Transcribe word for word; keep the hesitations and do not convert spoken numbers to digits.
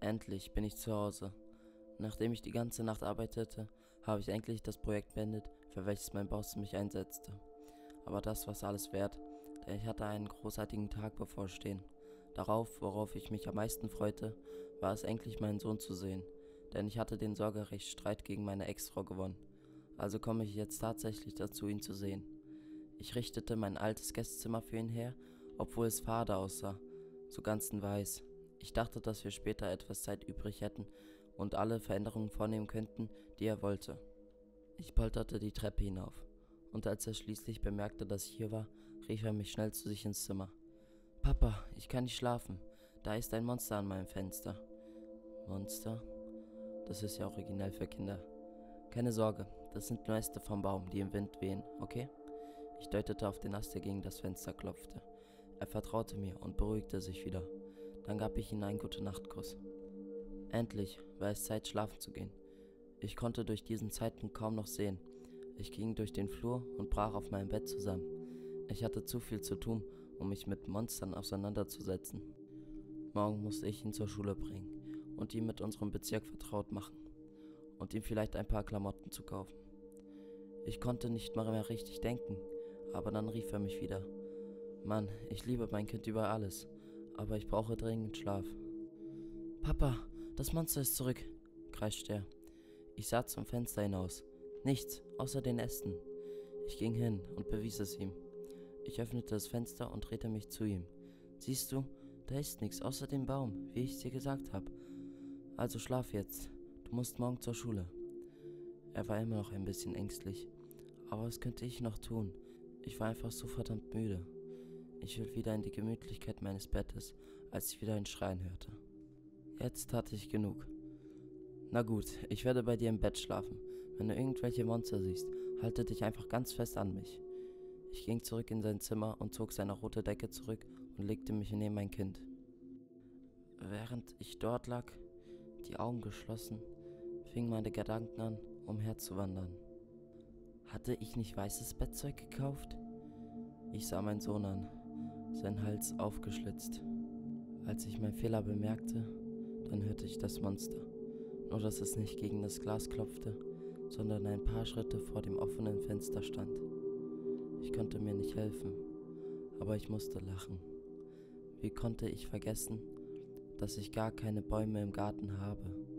Endlich bin ich zu Hause. Nachdem ich die ganze Nacht arbeitete, habe ich endlich das Projekt beendet, für welches mein Boss mich einsetzte. Aber das war alles wert, denn ich hatte einen großartigen Tag bevorstehen. Darauf, worauf ich mich am meisten freute, war es endlich meinen Sohn zu sehen, denn ich hatte den Sorgerechtsstreit gegen meine Ex-Frau gewonnen. Also komme ich jetzt tatsächlich dazu, ihn zu sehen. Ich richtete mein altes Gästezimmer für ihn her, obwohl es fade aussah, so ganz in weiß. Ich dachte, dass wir später etwas Zeit übrig hätten und alle Veränderungen vornehmen könnten, die er wollte. Ich polterte die Treppe hinauf, und als er schließlich bemerkte, dass ich hier war, rief er mich schnell zu sich ins Zimmer. »Papa, ich kann nicht schlafen. Da ist ein Monster an meinem Fenster.« »Monster? Das ist ja originell für Kinder. Keine Sorge, das sind nur Äste vom Baum, die im Wind wehen, okay?« Ich deutete auf den Ast, der gegen das Fenster klopfte. Er vertraute mir und beruhigte sich wieder. Dann gab ich ihm einen Gute-Nacht-Kuss. Endlich war es Zeit, schlafen zu gehen. Ich konnte durch diesen Zeitpunkt kaum noch sehen. Ich ging durch den Flur und brach auf meinem Bett zusammen. Ich hatte zu viel zu tun, um mich mit Monstern auseinanderzusetzen. Morgen musste ich ihn zur Schule bringen und ihn mit unserem Bezirk vertraut machen und ihm vielleicht ein paar Klamotten zu kaufen. Ich konnte nicht mal mehr richtig denken, aber dann rief er mich wieder. »Mann, ich liebe mein Kind über alles, aber ich brauche dringend Schlaf.« »Papa, das Monster ist zurück«, kreischte er. Ich sah zum Fenster hinaus. Nichts, außer den Ästen. Ich ging hin und bewies es ihm. Ich öffnete das Fenster und drehte mich zu ihm. »Siehst du, da ist nichts außer dem Baum, wie ich es dir gesagt habe. Also schlaf jetzt, du musst morgen zur Schule.« Er war immer noch ein bisschen ängstlich. Aber was könnte ich noch tun? Ich war einfach so verdammt müde. Ich fiel wieder in die Gemütlichkeit meines Bettes, als ich wieder ein Schreien hörte. Jetzt hatte ich genug. »Na gut, ich werde bei dir im Bett schlafen. Wenn du irgendwelche Monster siehst, halte dich einfach ganz fest an mich.« Ich ging zurück in sein Zimmer und zog seine rote Decke zurück und legte mich neben mein Kind. Während ich dort lag, die Augen geschlossen, fingen meine Gedanken an, umherzuwandern. Hatte ich nicht weißes Bettzeug gekauft? Ich sah meinen Sohn an, sein Hals aufgeschlitzt. Als ich meinen Fehler bemerkte, dann hörte ich das Monster. Nur dass es nicht gegen das Glas klopfte, sondern ein paar Schritte vor dem offenen Fenster stand. Ich konnte mir nicht helfen, aber ich musste lachen. Wie konnte ich vergessen, dass ich gar keine Bäume im Garten habe?